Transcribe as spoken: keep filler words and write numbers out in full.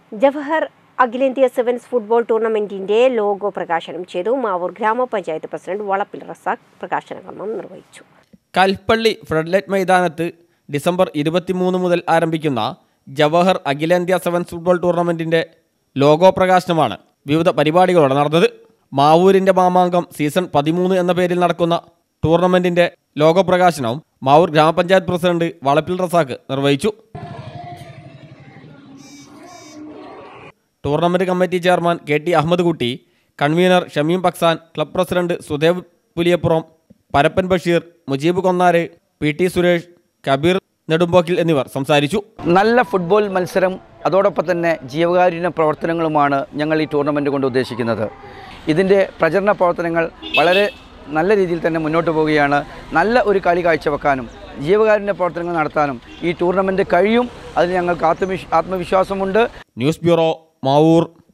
ജവഹർ അഖിലേന്ത്യാ sevens football ടൂർണമെന്റിന്റെ logo പ്രകാശനം ചെയ്തു. മാവൂർ ഗ്രാമപഞ്ചായത്ത് പ്രസിഡന്റ് വളപ്പിൽ റസാഖ് പ്രകാശന കർമ്മം നിർവഹിച്ചു. കൽപ്പള്ളി ഫ്ലഡ്ലൈറ്റ് മൈതാനത്ത് ഡിസംബർ ഇരുപത്തിമൂന്ന് മുതൽ ആരംഭിക്കുന്ന ജവഹർ അഖിലേന്ത്യാ സെവൻസ് ഫുട്ബോൾ ടൂർണമെന്റിന്റെ ലോഗോ പ്രകാശനമാണ് വിവിധ പരിപാടികളോടെ നടന്നത്. മാവൂരിന്റെ മാമാങ്കം സീസൺ പതിമൂന്ന് എന്ന പേരിൽ നടക്കുന്ന ടൂർണമെന്റിന്റെ ലോഗോ പ്രകാശനവും മാവൂർ ഗ്രാമപഞ്ചായത്ത് പ്രസിഡന്റ് വളപ്പിൽ റസാഖ് നിർവഹിച്ചു. Tournament committee chairman K T Ahmed Kutty, convener Shameem Paksan, club president Sudev Puliyappuram, Parappan Basheer, Mujeeb Konnara, P T Suresh, Kabeer Nedumbokkil എന്നിവർ സംസാരിച്ചു. നല്ല ഫുട്ബോൾ മത്സരം അതോടൊപ്പം തന്നെ ജീവകാരുണ്യ പ്രവർത്തനങ്ങളുമാണ് ഞങ്ങൾ ഈ ടൂർണമെൻറ്റ് കൊണ്ട് ഉദ്ദേശിക്കുന്നത്. ഇതിൻ്റെ പ്രചരണ പ്രവർത്തനങ്ങൾ വളരെ നല്ല രീതിയിൽ തന്നെ മുന്നോട്ട് പോവുകയാണ്. നല്ല ഒരു കളി കാഴ്ചവെക്കാനും ജീവകാരുണ്യ പ്രവർത്തനങ്ങൾ നടത്താനും ഈ ടൂർണമെൻറ്റ് കഴിയും. അതിന് ഞങ്ങൾക്ക് ആത്മവിശ്വാസമുണ്ട്. News bureau, Mavoor.